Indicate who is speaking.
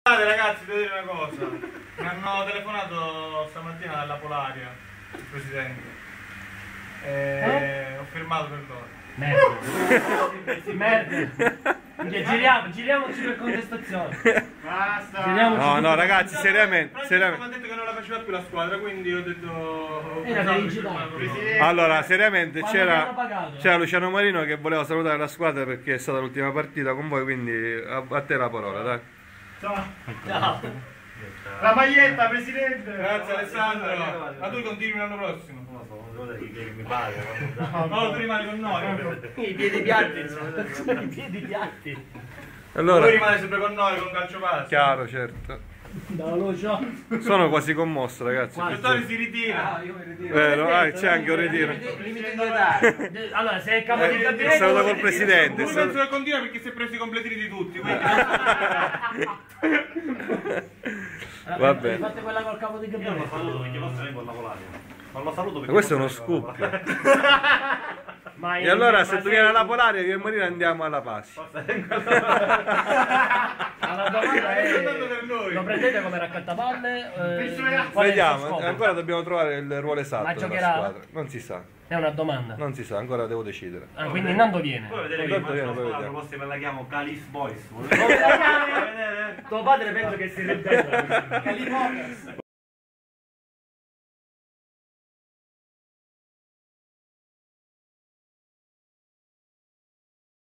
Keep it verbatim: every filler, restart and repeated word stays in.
Speaker 1: Ragazzi, devo dire una cosa. Mi hanno telefonato stamattina dalla Polaria, il presidente. E eh? Ho firmato perdono.
Speaker 2: Merda. Merda. Giriamo, giriamoci per contestazione.
Speaker 1: Basta.
Speaker 2: Giriamoci
Speaker 3: no, no, ragazzi, seriamente. seriamente.
Speaker 1: Mi ha detto che non la faceva più la squadra, quindi ho detto.
Speaker 2: Era per
Speaker 3: allora, seriamente c'era c'era Luciano Marino che voleva salutare la squadra perché è stata l'ultima partita con voi, quindi a, a te la parola, dai.
Speaker 1: Ciao. Ciao. La maglietta, presidente. Grazie Alessandro. Ma tu continui l'anno prossimo?
Speaker 4: Non lo so, non devo dire che mi pare.
Speaker 1: No, tu rimani con noi.
Speaker 2: I piedi piatti. I piedi piatti.
Speaker 3: Allora,
Speaker 1: tu rimani sempre con noi con calcio passo.
Speaker 3: Chiaro, certo.
Speaker 2: No, lo so.
Speaker 3: Sono quasi commosso, ragazzi.
Speaker 1: Il dottore si ritira.
Speaker 2: Ah, io mi ritiro.
Speaker 3: Vero, ah, c'è anche un ritiro.
Speaker 2: Limite di età. Allora, se è capo di gabinetto.
Speaker 3: Saluto col presidente.
Speaker 1: Lui penso che continua perché si è preso i completini di tutti. Quindi...
Speaker 3: Va bene.
Speaker 2: Fate quella col capo di gabinetto.
Speaker 4: Io lo saluto perché posso venire con la Polaria. Non lo saluto perché.
Speaker 3: Ma questo è uno scoop. E allora se tu vieni alla Polaria io e Marina andiamo alla Passi.
Speaker 2: La domanda è: lo prendete come raccattapalle? Eh,
Speaker 3: Vediamo, ancora dobbiamo trovare il ruolo esatto
Speaker 2: ma
Speaker 3: della
Speaker 2: giocherà?
Speaker 3: squadra. Non si sa.
Speaker 2: È una domanda.
Speaker 3: Non si sa, ancora devo decidere.
Speaker 2: Ah, quindi Nando viene.
Speaker 4: Poi vedere che
Speaker 3: Intanto viene, poi
Speaker 4: la
Speaker 3: vediamo.
Speaker 4: proposta la chiamo Calis Boys.
Speaker 2: Tuo padre penso che si rende.